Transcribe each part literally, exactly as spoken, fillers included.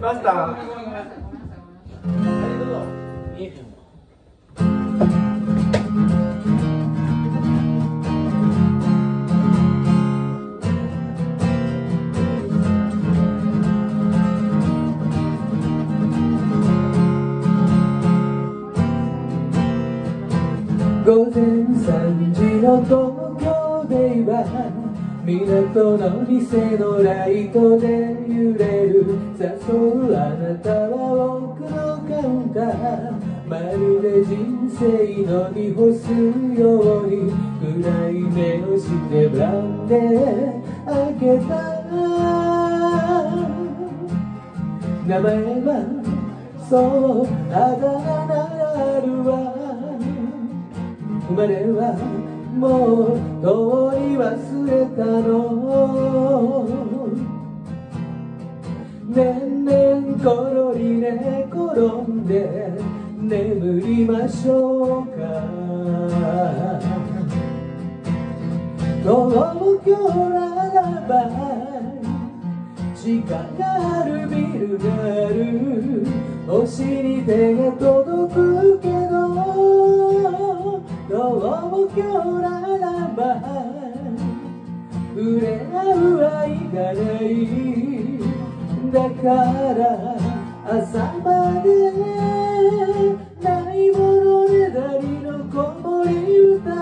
マスター。はい、どうぞ。見えへんわ。 午前三時の東京では港の店のライトで揺れる誘うあなたは奥のカウンターまるで人生のに干すように暗い目をしてブランデー開けた名前はそうあだ名なるわ生まれはもうとうに忘れたの年々ころり寝転んで眠りましょうか東京ならば地下があるビルがある星に手が届くけど東京ならば触れ合う愛がないだから朝までないものねだりの子守歌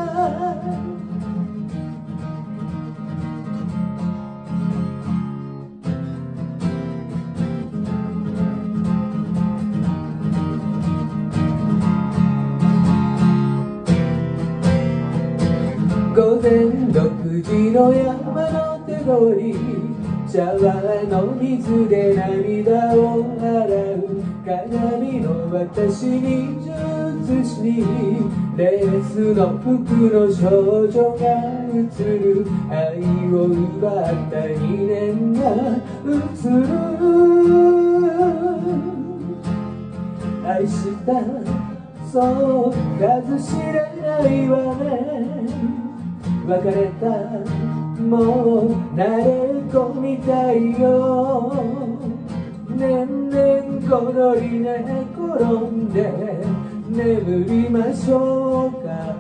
午前ろくじの山手通りシャワーの水で涙を洗う鏡の私に術師レースの服の少女が映る愛を奪ったにねんが映る愛したそう数知れないわね別れたもう慣れ込みたいよ年々ころり寝転んで眠りましょうか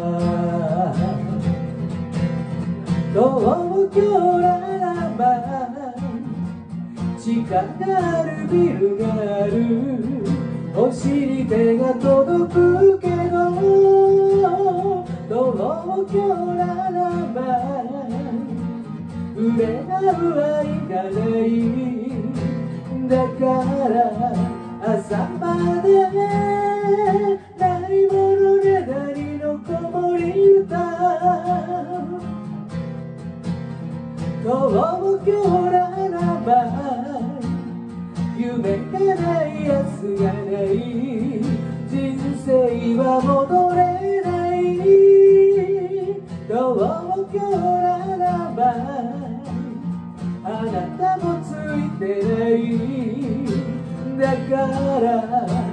東京ならば地下があるビルがある星に手が届くけど東京ならば触れ合う愛がないだから朝までないものねだりの子守歌東京ならば夢がない明日がない人生は戻れない東京ならばあなたもついてないだから